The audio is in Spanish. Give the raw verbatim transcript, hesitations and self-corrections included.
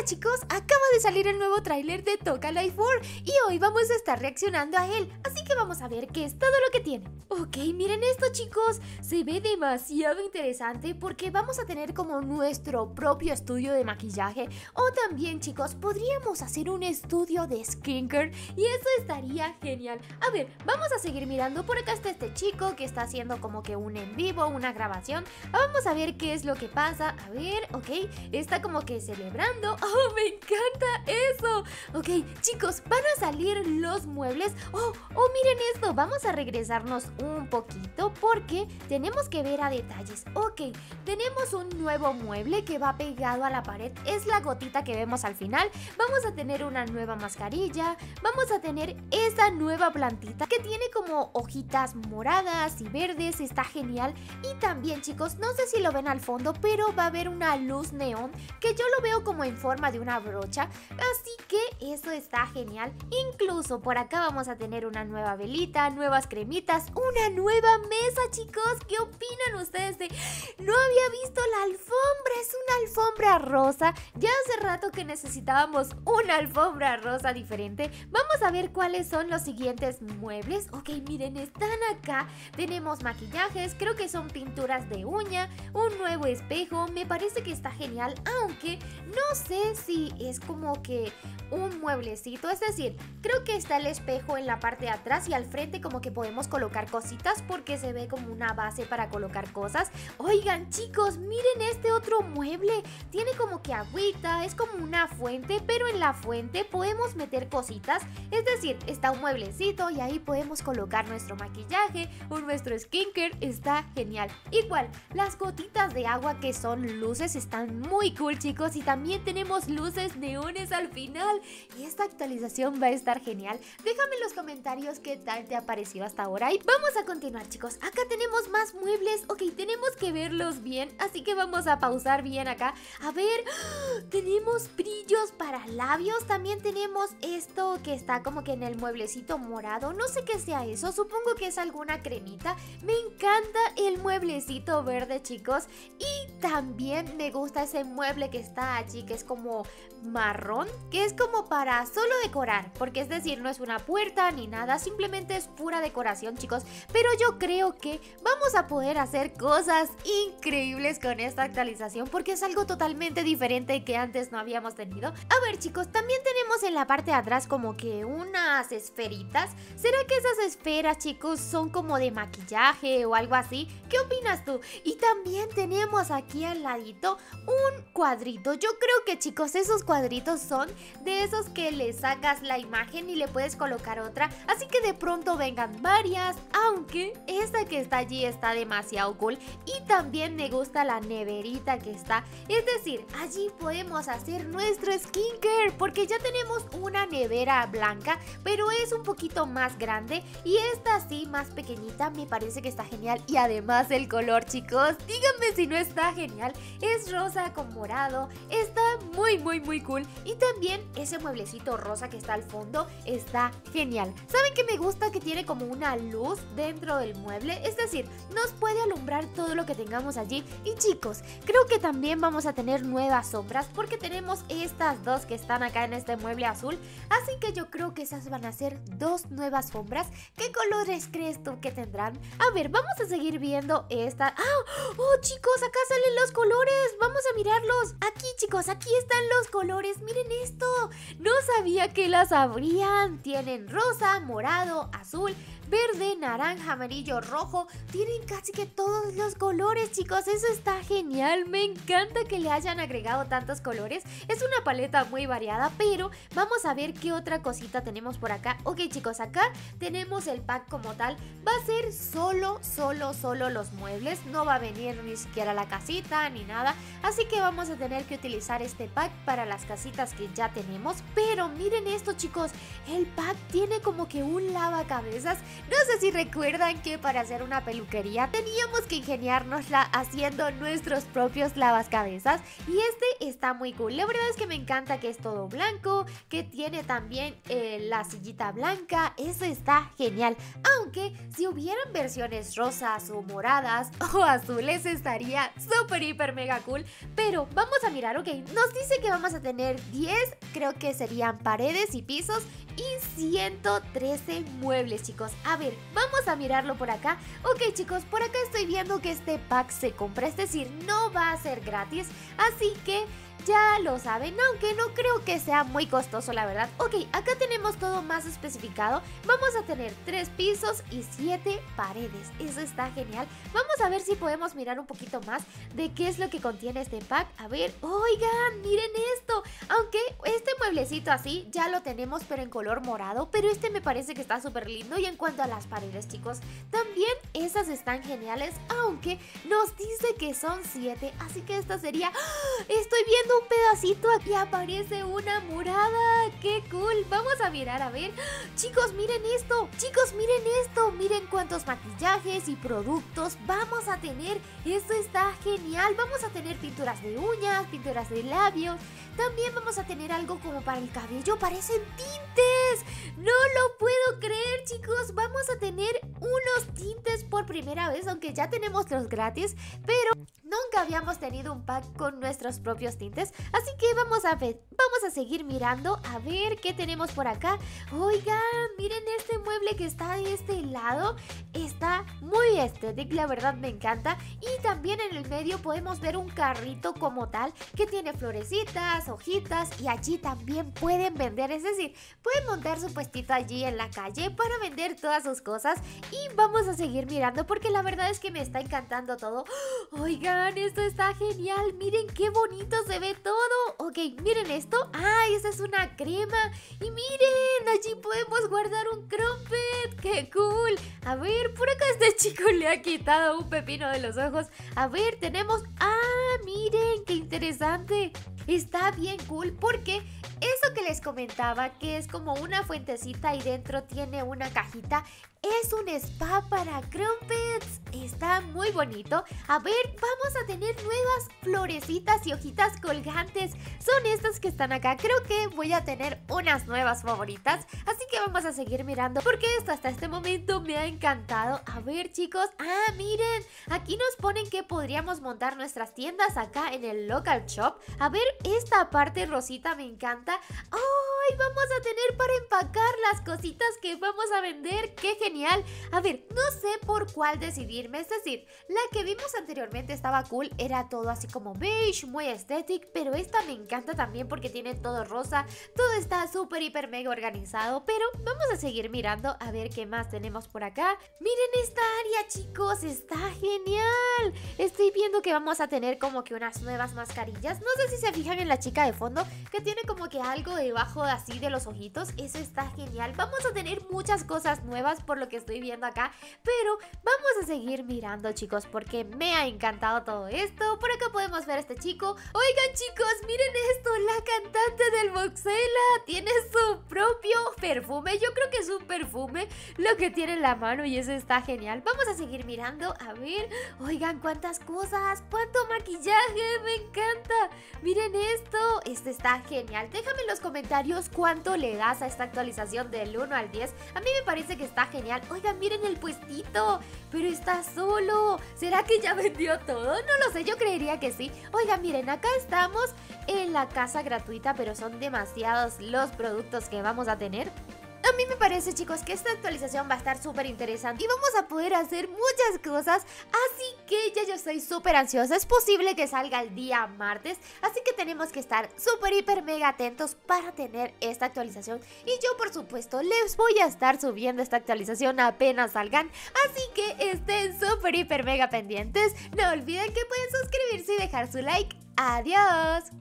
chicos, acaba de salir el nuevo tráiler de Toca Life Four y hoy vamos a estar reaccionando a él, así que vamos a ver qué es todo lo que tiene. Ok, miren esto chicos, se ve demasiado interesante porque vamos a tener como nuestro propio estudio de maquillaje o también chicos, podríamos hacer un estudio de skincare y eso estaría genial. A ver, vamos a seguir mirando, por acá está este chico que está haciendo como que un en vivo, una grabación. Vamos a ver qué es lo que pasa, a ver, ok, está como que celebrando. ¡Oh, me encanta eso! Ok, chicos, van a salir los muebles. ¡Oh, oh, miren esto! Vamos a regresarnos un poquito porque tenemos que ver a detalles. Ok, tenemos un nuevo mueble que va pegado a la pared. Es la gotita que vemos al final. Vamos a tener una nueva mascarilla. Vamos a tener esa nueva plantita que tiene como hojitas moradas y verdes. Está genial. Y también, chicos, no sé si lo ven al fondo, pero va a haber una luz neón que yo lo veo como en forma de una brocha, así que eso está genial. Incluso por acá vamos a tener una nueva velita, nuevas cremitas, una nueva mesa, chicos. ¿Qué opinan ustedes de...? No había visto la alfombra, es una alfombra rosa. Ya hace rato que necesitábamos una alfombra rosa diferente. Vamos a ver cuáles son los siguientes muebles. Ok, miren, están acá. Tenemos maquillajes, creo que son pinturas de uña, un nuevo espejo, me parece que está genial, aunque no sé si es como que un mueblecito, es decir, creo que está el espejo en la parte de atrás y al frente como que podemos colocar cositas porque se ve como una base para colocar cosas. Oigan chicos, miren este otro mueble, tiene como que agüita, es como una fuente, pero en la fuente podemos meter cositas, es decir, está un mueblecito y ahí podemos colocar nuestro maquillaje o nuestro skincare, está genial. Igual, las gotitas de agua que son luces están muy cool chicos y también tenemos luces neones al final y esta actualización va a estar genial. Déjame en los comentarios qué tal te ha parecido hasta ahora y vamos a continuar chicos. Acá tenemos más muebles, ok, tenemos que verlos bien, así que vamos a pausar bien acá. A ver, ¡oh! Tenemos brillos para labios, también tenemos esto que está como que en el mueblecito morado, no sé qué sea eso, supongo que es alguna cremita. Me encanta el mueblecito verde chicos y también me gusta ese mueble que está allí que es como marrón, que es como para solo decorar, porque es decir, no es una puerta ni nada, simplemente es pura decoración chicos, pero yo creo que vamos a poder hacer cosas increíbles con esta actualización porque es algo totalmente diferente que antes no habíamos tenido. A ver chicos, también tenemos en la parte de atrás como que unas esferitas. ¿Será que esas esferas chicos son como de maquillaje o algo así? ¿Qué opinas tú? Y también tenemos aquí al ladito un cuadrito. Yo creo que chicos esos cuadritos son de esos que le sacas la imagen y le puedes colocar otra, así que de pronto vengan varias, aunque esta que está allí está demasiado cool y también me gusta la neverita que está, es decir, allí podemos hacer nuestro skincare porque ya tenemos una nevera blanca, pero es un poquito más grande y esta sí más pequeñita me parece que está genial y además el color chicos, díganme si no está genial, es rosa con morado, está muy muy muy cool y también ese mueblecito rosa que está al fondo está genial. ¿Saben qué me gusta? Que tiene como una luz dentro del mueble, es decir, nos puede alumbrar todo lo que tengamos allí. Y chicos, creo que también vamos a tener nuevas sombras porque tenemos estas dos que están acá en este mueble azul, así que yo creo que esas van a ser dos nuevas sombras. ¿Qué colores crees tú que tendrán? A ver, vamos a seguir viendo esta. ¡Ah! ¡Oh chicos! Acá salen los colores, vamos a mirarlos. Aquí chicos, aquí están los colores, miren esto, no sabía que las habrían. Tienen rosa, morado, azul, verde, naranja, amarillo, rojo. Tienen casi que todos los colores chicos, eso está genial. Me encanta que le hayan agregado tantos colores. Es una paleta muy variada, pero vamos a ver qué otra cosita tenemos por acá. Ok chicos, acá tenemos el pack como tal. Va a ser solo, solo, solo los muebles. No va a venir ni siquiera la casita ni nada, así que vamos a tener que utilizar este pack para las casitas que ya tenemos. Pero miren esto chicos, el pack tiene como que un lavacabezas No sé si recuerdan que para hacer una peluquería teníamos que ingeniárnosla haciendo nuestros propios lavacabezas y este está muy cool. La verdad es que me encanta que es todo blanco, que tiene también eh, la sillita blanca, eso está genial. Aunque si hubieran versiones rosas o moradas o azules estaría súper hiper mega cool. Pero vamos a mirar, ok, nos dice que vamos a tener diez, creo que serían paredes y pisos y ciento trece muebles, chicos. A ver, vamos a mirarlo por acá. Ok, chicos, por acá estoy viendo que este pack se compra, es decir, no va a ser gratis, así que ya lo saben, aunque no creo que sea muy costoso, la verdad. Ok, acá tenemos todo más especificado. Vamos a tener tres pisos y siete paredes. Eso está genial. Vamos a ver si podemos mirar un poquito más de qué es lo que contiene este pack. A ver, oigan, miren esto. Aunque este mueblecito así ya lo tenemos, pero en color morado. Pero este me parece que está súper lindo. Y en cuanto a las paredes, chicos, también esas están geniales. Aunque nos dice que son siete. Así que esta sería... ¡Oh! Estoy viendo un pedacito, aquí aparece una morada. ¡Qué cool! Vamos a mirar, a ver. Chicos, miren esto. Chicos, miren esto. Miren cuántos maquillajes y productos vamos a tener. Esto está genial. Vamos a tener pinturas de uñas, pinturas de labios. También vamos a tener algo como para el cabello. Parecen tintes. No lo puedo creer, chicos. Vamos a tener unos tintes por primera vez, aunque ya tenemos los gratis, pero nunca habíamos tenido un pack con nuestros propios tintes. Así que vamos a ver, vamos a seguir mirando a ver qué tenemos por acá. Oigan, miren este mueble que está de este lado. Está muy estético, la verdad me encanta. Y también en el medio podemos ver un carrito como tal que tiene florecitas, hojitas, y allí también pueden vender, es decir, pueden montar su puestito allí en la calle para vender todas sus cosas. Y vamos a seguir mirando porque la verdad es que me está encantando todo. Oigan, esto está genial, miren qué bonito se ve todo. Ok, miren esto. ¡Ay, esa es una crema! Y miren, allí podemos guardar un crumpet. ¡Qué cool! A ver, por acá este chico le ha quitado un pepino de los ojos. A ver, tenemos... ¡Ah, miren, qué interesante! Está bien cool porque eso que les comentaba, que es como una fuentecita y dentro tiene una cajita, es un spa para crumpets. Está muy bonito. A ver, vamos a tener nuevas florecitas y hojitas colgantes. Son estas que están acá. Creo que voy a tener unas nuevas favoritas. Así que vamos a seguir mirando porque esto hasta este momento me ha encantado. A ver, chicos. Ah, miren. Aquí nos ponen que podríamos montar nuestras tiendas acá en el local shop. A ver, esta parte rosita me encanta. ¡Ay! Vamos a tener para empacar las cositas que vamos a vender. ¡Qué genial! A ver, no sé por cuál decidirme. Es decir, la que vimos anteriormente estaba cool. Era todo así como beige, muy estético. Pero esta me encanta también porque tiene todo rosa. Todo está súper, hiper, mega organizado. Pero vamos a seguir mirando a ver qué más tenemos por acá. Miren esta área, chicos. Está genial. Estoy viendo que vamos a tener como que unas nuevas mascarillas. No sé si se fijan en la chica de fondo que tiene como que algo debajo así de los ojitos. Eso está genial. Vamos a tener muchas cosas nuevas por lo que estoy viendo acá, pero vamos a seguir mirando, chicos, porque me ha encantado todo esto. Por acá podemos ver a este chico. Oigan, chicos, miren esto. La cantante del Voxela tiene su propio perfume. Yo creo que es un perfume lo que tiene en la mano y eso está genial. Vamos a seguir mirando, a ver. Oigan, cuántas cosas, cuánto maquillaje, me encanta. Miren esto, esto está genial. Déjame en los comentarios cuánto le das a esta actualización del uno al diez. A mí me parece que está genial. Oigan, miren el puestito, pero está solo. ¿Será que ya vendió todo? No lo sé, yo creería que sí. Oigan, miren, acá estamos en la casa gratuita, pero son demasiados los productos que vamos a tener. A mí me parece, chicos, que esta actualización va a estar súper interesante y vamos a poder hacer muchas cosas, así que ya yo estoy súper ansiosa. Es posible que salga el día martes, así que tenemos que estar súper, hiper, mega atentos para tener esta actualización. Y yo, por supuesto, les voy a estar subiendo esta actualización apenas salgan, así que estén súper, hiper, mega pendientes. No olviden que pueden suscribirse y dejar su like. ¡Adiós!